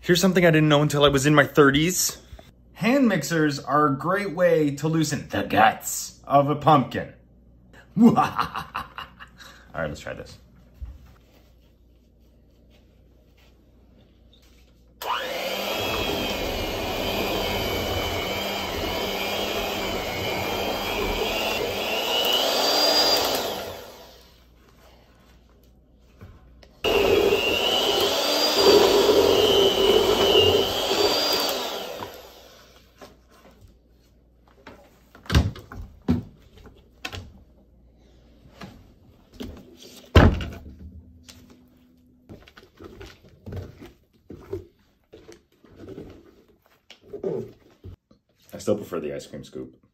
Here's something I didn't know until I was in my 30s. Hand mixers are a great way to loosen the guts of a pumpkin. All right, let's try this. I still prefer the ice cream scoop.